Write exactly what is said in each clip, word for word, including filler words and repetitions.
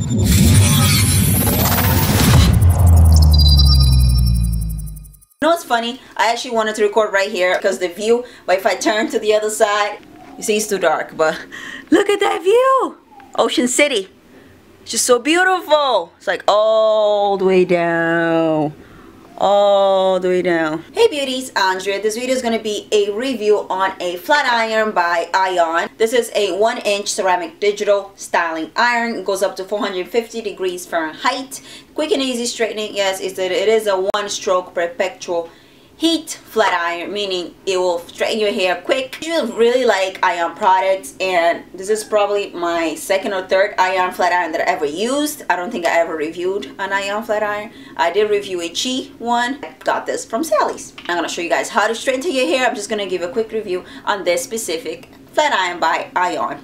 You know what's funny? I actually wanted to record right here because the view, but if I turn to the other side, you see it's too dark, but look at that view! Ocean City. It's just so beautiful. It's like all the way down. All the way down. Hey beauties, Andrea. This video is going to be a review on a flat iron by Ion. This is a one inch ceramic digital styling iron. It goes up to four hundred fifty degrees Fahrenheit. Quick and easy straightening. Yes, is that it is a one stroke perpetual heat flat iron, meaning it will straighten your hair quick. I really like Ion products, and this is probably my second or third Ion flat iron that I ever used. I don't think I ever reviewed an Ion flat iron. I did review a Chi one. I got this from Sally's. I'm gonna show you guys how to straighten your hair. I'm just gonna give a quick review on this specific flat iron by Ion.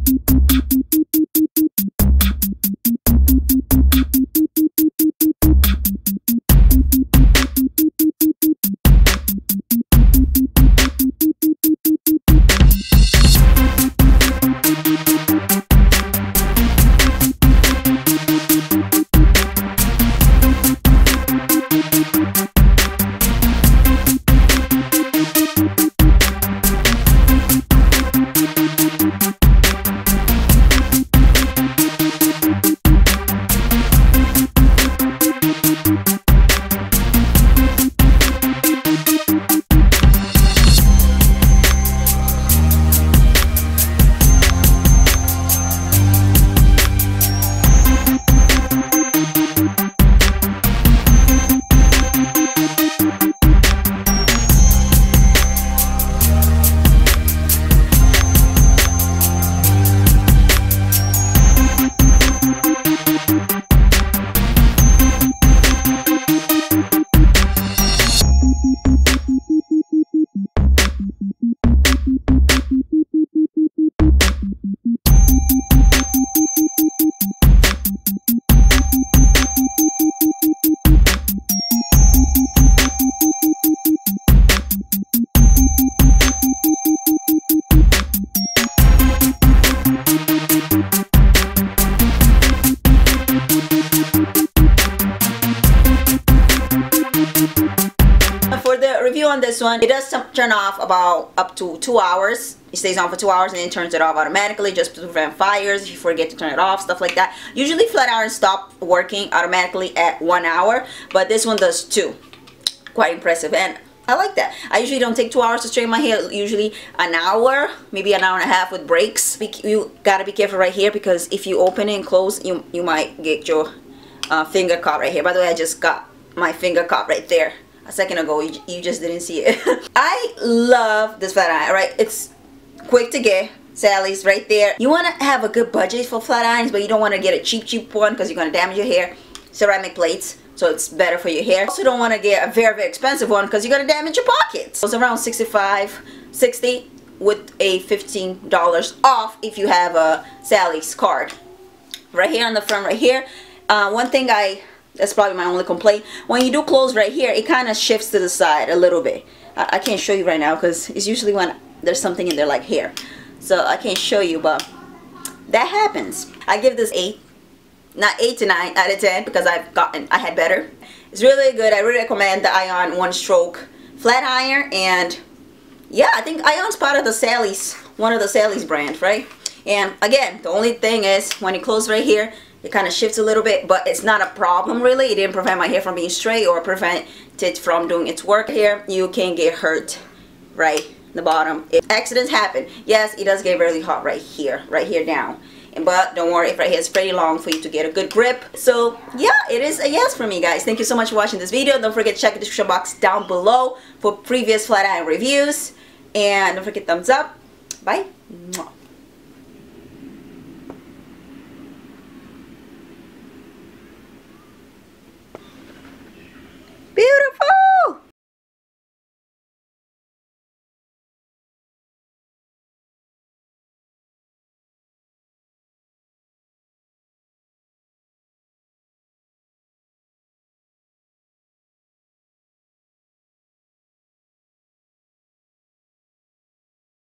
On this one, it does turn off about up to two hours. It stays on for two hours and then turns it off automatically just to prevent fires if you forget to turn it off, stuff like that. Usually flat irons stop working automatically at one hour, but this one does two. Quite impressive, and I like that. I usually don't take two hours to straighten my hair, usually an hour, maybe an hour and a half with breaks. You gotta be careful right here because if you open it and close, you, you might get your uh, finger caught right here. By the way, I just got my finger caught right there a second ago. You, you just didn't see it. I love this flat iron. Right, it's quick to get. Sally's right there. You want to have a good budget for flat irons, but you don't want to get a cheap cheap one because you're going to damage your hair. Ceramic plates, so it's better for your hair. Also don't want to get a very very expensive one because you're going to damage your pockets. So it's around sixty-five, sixty with a fifteen dollars off if you have a Sally's card. Right here on the front right here. Uh, one thing I That's probably my only complaint. When you do close right here, it kind of shifts to the side a little bit. I, I can't show you right now because it's usually when there's something in there like hair. So I can't show you, but that happens. I give this eight, not eight to nine out of ten because I've gotten, I had better. It's really good. I really recommend the Ion one stroke flat iron, and yeah, I think Ion's part of the Sally's, one of the Sally's brands, right? And again, the only thing is when you close right here, it kind of shifts a little bit, but it's not a problem really. It didn't prevent my hair from being straight or prevent it from doing its work here. You can get hurt right in the bottom. If accidents happen, yes, it does get really hot right here, right here down. And but don't worry, if right here is pretty long for you to get a good grip. So yeah, it is a yes for me, guys. Thank you so much for watching this video. Don't forget to check the description box down below for previous flat iron reviews. And don't forget thumbs up. Bye. Mwah.